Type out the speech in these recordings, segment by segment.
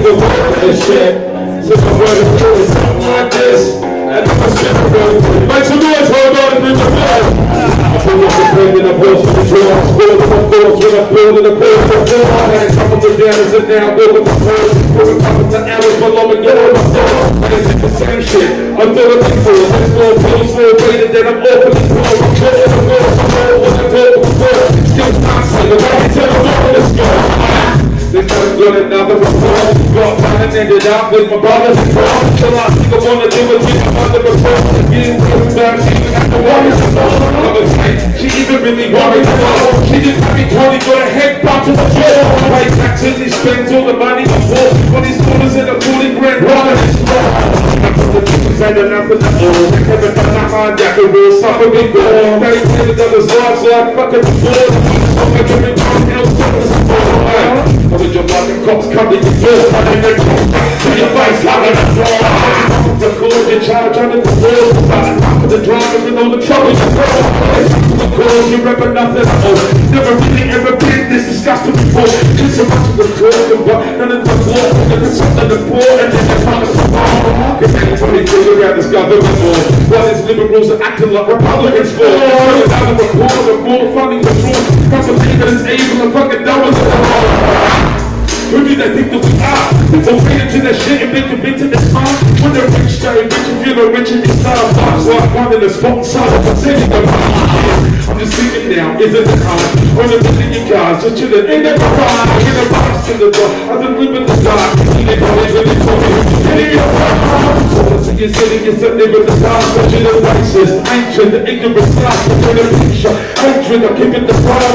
nigga want this shit. Since my brother doing something like this, I know my shit is going to make some noise, hold on, and the blood. I feel like the pain in the voice for the draw. I'm schooling my thoughts when I'm building the course. I feel I had a couple of downers and now I'm building my course. Putting a couple of hours below me, going my thoughts. I didn't think the same shit. I'm doing it for the next little pill, slow waiting, then I'm off in the floor. I'm going to go, I'm going to go, still toxic, I'm going to tell them all this girl. This time good another report. Got mine and ended up with my brothers and bros. Till I think I wanna do it with my mother before. Getting real bad, she even had to worry about. She even really worried about. She just had me 20, got a head bound to the floor. Pay taxes, he spends all the money before. Got his daughters in a 40 grand robbing his store. I put the chickens ain't enough for the old. Never done my hard jack, a real suffer before. Daddy played with others' lives like fucking before. So I give it one else to the support. With your fucking cops come to your door, and then to your face like a floor. Record your child trying to divorce, starting off with the drama and all the trouble you brought. Of course you remember nothing at all. Never really ever been this disgusting before. Cause so much of the talking, but none of the war. There's something to pour, and then there's not a support. Cause anybody goes around this government war. What is liberals are acting like Republicans for? It's out of the report, the more funny the truth. Come to think that it's evil and fucking dumb as a war. Who do they think that we are? People feed into their shit and make it into this art. When they're rich, they're rich and feeling rich in these style box. Like one in the spot inside of the city. I'm just thinking now, isn't it hard? On the million cars, just chilling in the garage. In the box to the door, I've been living the dark. You ain't probably really for me. You're sitting, you're sitting with the stars. Touching the racist, ancient, the ignorant stars. Touching the picture, hatred, I'm keeping the fire.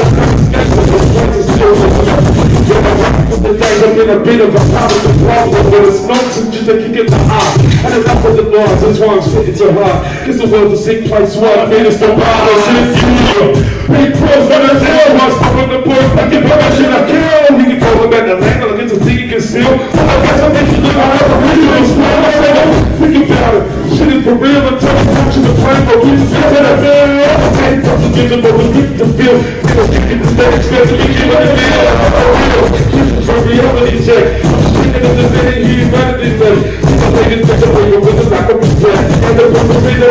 The days have been a bit of a problem, but it's nonsense just to kick in the eye. And enough of the noise, that's why I'm sitting so hard. Cause the world's a sick place where I mean it's the violence in you. Big pros for the tail, while stopping the boys, fucking permission to kill. We can talk about the land, like it's a thing you can steal. I guess I make you look like a original smell. I say, don't think about it. Shit is for real until I'm touching the plane, but we just get to the bill. I ain't talking to them, but we get to feel. Niggas kicking the stage, especially we give it a feel. For reality check, I'm speaking of the city, humanity ready. I'm taking the way with the back of the breath. And the perpetrator,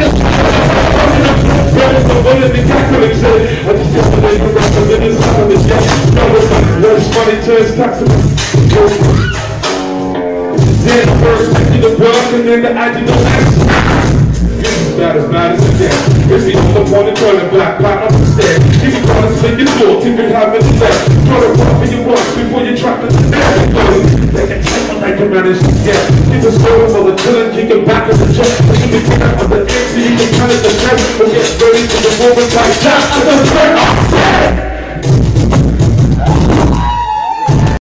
the bullet, the calculating shit. I just get the name of the living side of the jet. No, it's like, where's money turns taxable. Then first, taking the work, and then the ideal action. Bad as it gets. If you don't want to turn it black, black up the stairs. If you want to split your thoughts, if you have it left, try to run for your work before you trap it to death. They can take what they can manage to get. Keep the story while the chillin', kick it back in the chest. You can be quick on the end so you can manage the chest. But get ready for the moment like that.